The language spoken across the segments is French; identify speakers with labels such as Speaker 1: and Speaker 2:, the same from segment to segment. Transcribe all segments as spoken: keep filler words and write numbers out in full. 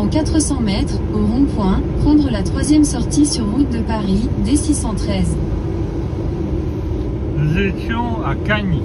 Speaker 1: Dans quatre cents mètres, au rond-point, prendre la troisième sortie sur route de Paris, D six cent treize.
Speaker 2: Nous étions à Cagny.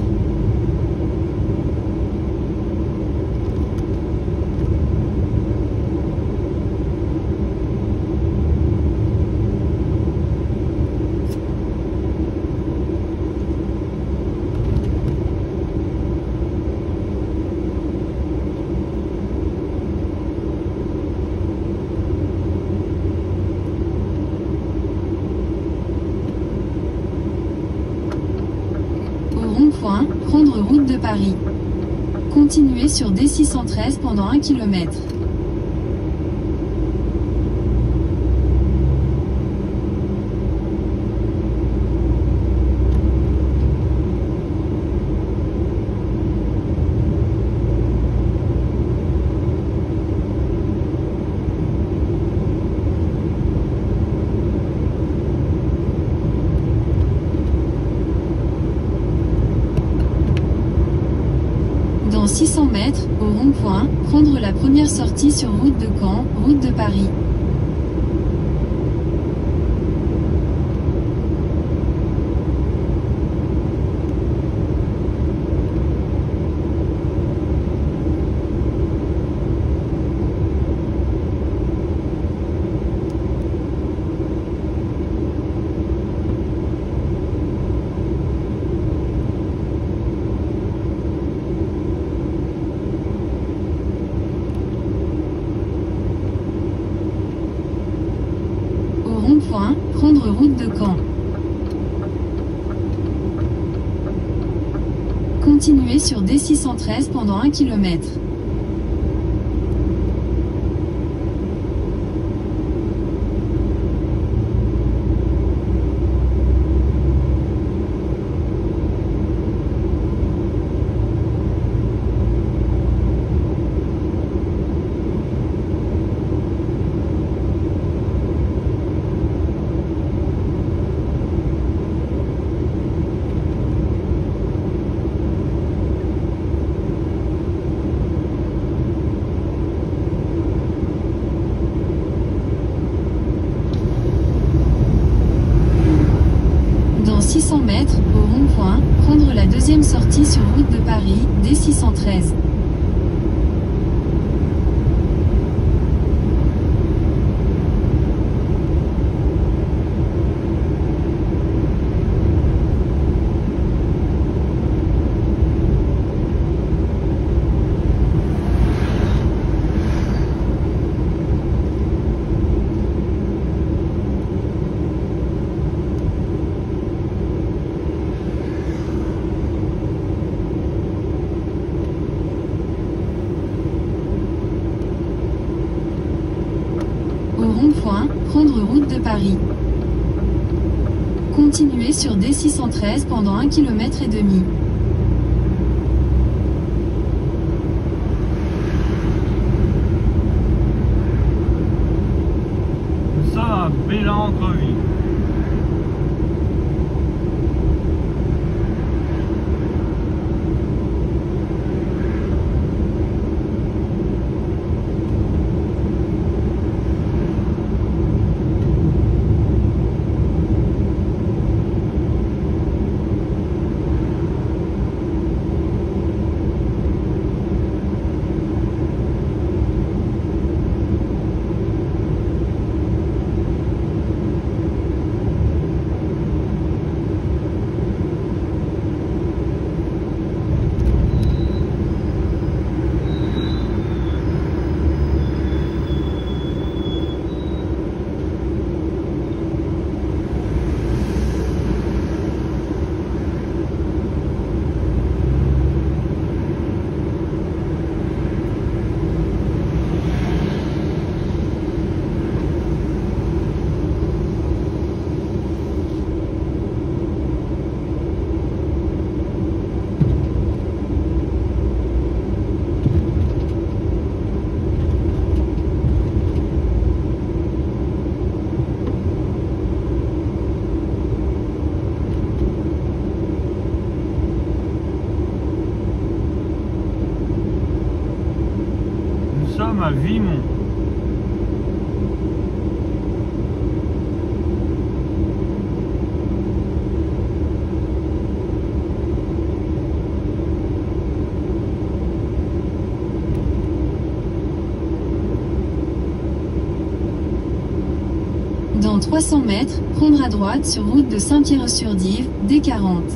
Speaker 1: Rond-point, prendre route de Paris. Continuez sur D six cent treize pendant un kilomètre. Dans six cents mètres, au rond-point, prendre la première sortie sur route de Caen, route de Paris. Rond-point, prendre route de Caen. Continuez sur D six cent treize pendant un kilomètre. six cents mètres, au rond-point, prendre la deuxième sortie sur route de Paris, D six cent treize. Rond-point, prendre route de Paris. Continuez sur D six cent treize pendant un kilomètre et demi.
Speaker 2: Nous sommes à Bélan-Creville. À Vimont.
Speaker 1: Dans trois cents mètres, prendre à droite sur route de Saint-Pierre-sur-Dive, D quarante.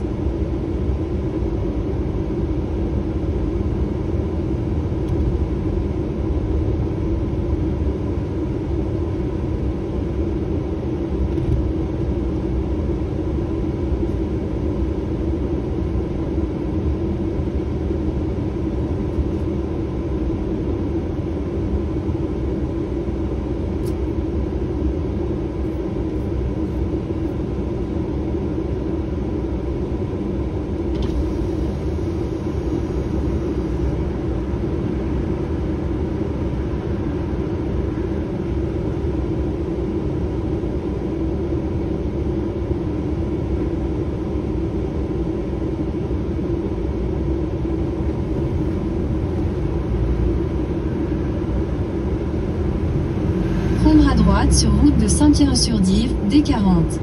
Speaker 1: Prendre à droite sur route de Saint-Pierre-sur-Dive, D quarante.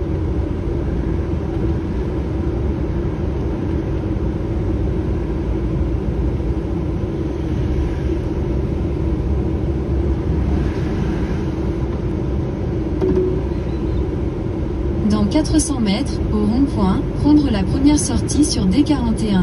Speaker 1: Dans quatre cents mètres, au rond-point, prendre la première sortie sur D quarante et un.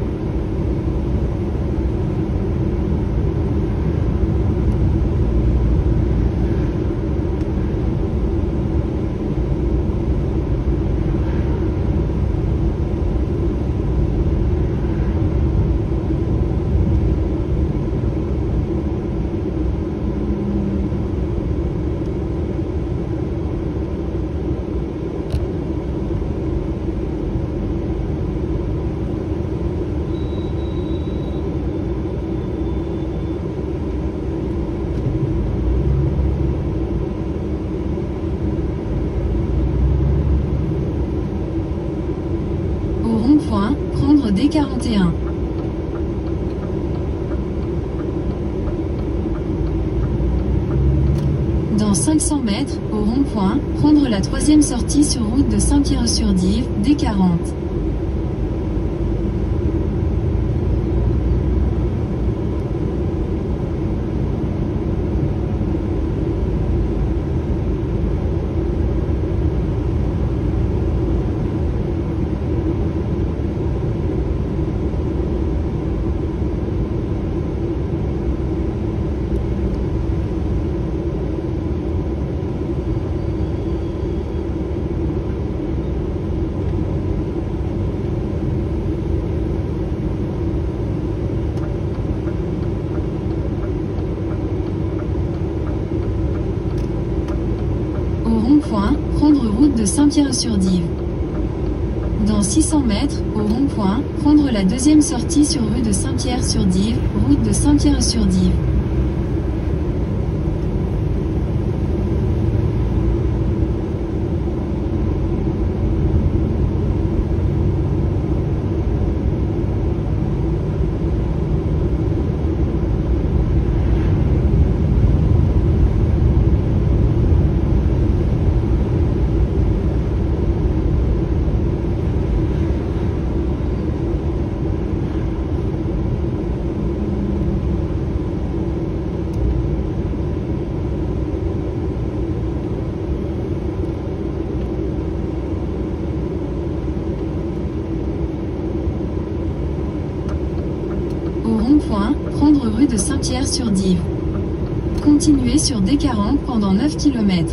Speaker 1: Rond-point, prendre D quarante et un. Dans cinq cents mètres, au rond-point, prendre la troisième sortie sur route de Saint-Pierre-sur-Dive, D quarante. Rond-point, prendre route de Saint-Pierre-sur-Dive. Dans six cents mètres, au rond-point, prendre la deuxième sortie sur rue de Saint-Pierre-sur-Dive, route de Saint-Pierre-sur-Dive. Rond-point, prendre rue de Saint-Pierre-sur-Dive. Continuez sur D quarante pendant neuf kilomètres.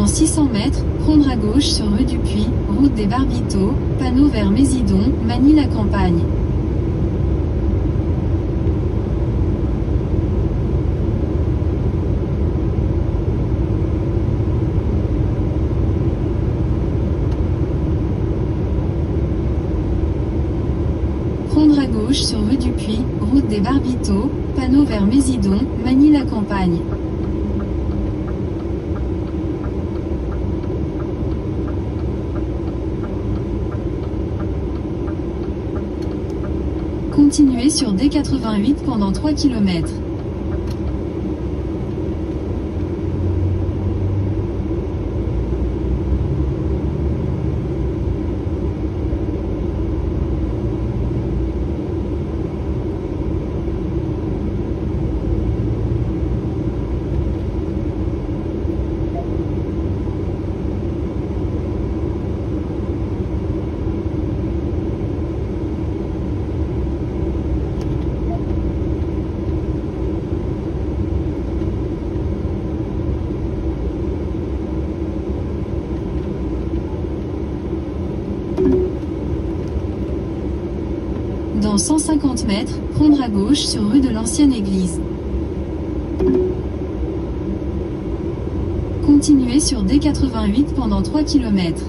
Speaker 1: six cents mètres, prendre à gauche sur rue du Puy, route des Barbiteaux, panneau vers Mésidon, Magny-la-Campagne. Prendre à gauche sur rue du Puy, route des Barbiteaux, panneau vers Mésidon, Magny-la-Campagne. Continuez sur D quatre-vingt-huit pendant trois kilomètres. Dans cent cinquante mètres, prendre à gauche sur rue de l'Ancienne Église. Continuez sur D quatre-vingt-huit pendant trois kilomètres.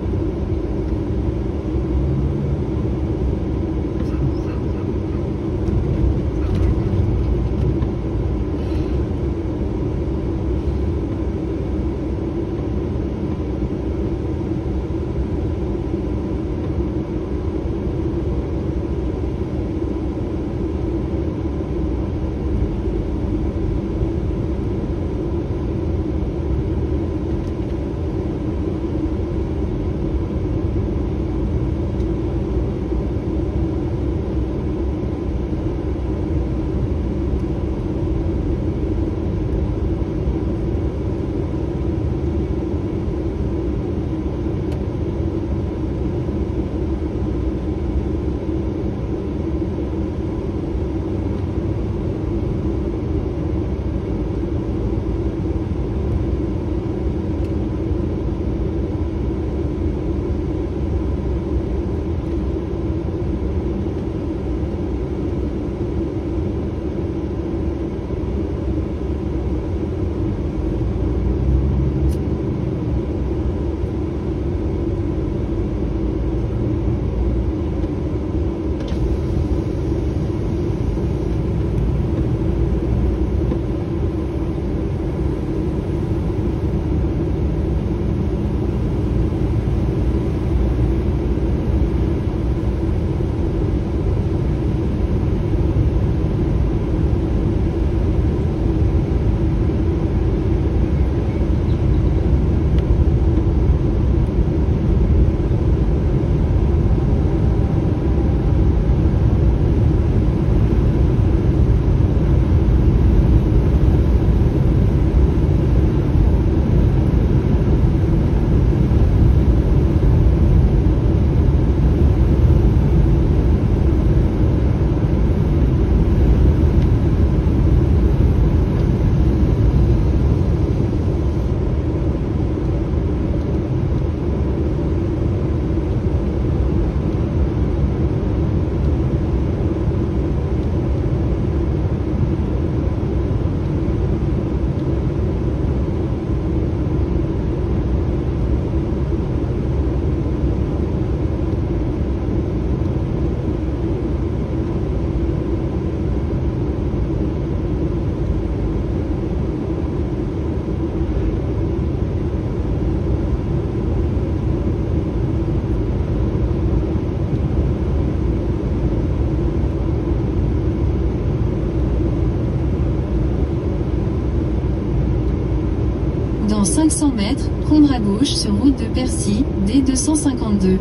Speaker 1: Dans cinq cents mètres, prendre à gauche sur route de Percy, D deux cent cinquante-deux.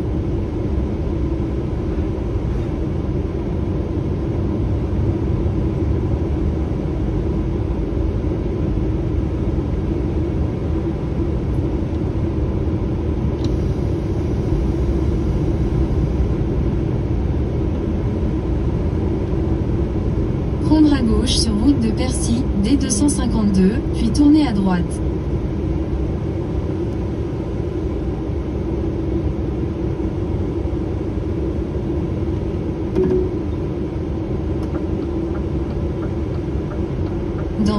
Speaker 1: Prendre à gauche sur route de Percy, D deux cent cinquante-deux, puis tourner à droite.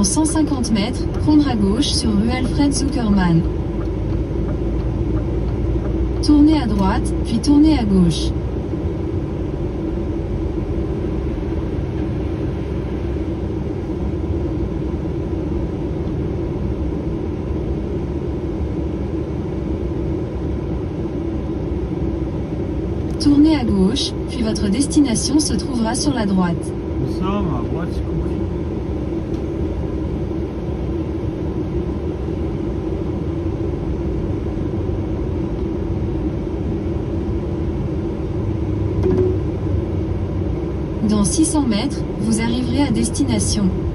Speaker 1: cent cinquante mètres, prendre à gauche sur rue Alfred Zuckerman. Tournez à droite, puis tournez à gauche. Tournez à gauche, puis votre destination se trouvera sur la droite.
Speaker 2: Nous sommes à Bois-de-Coury.
Speaker 1: Dans six cents mètres, vous arriverez à destination.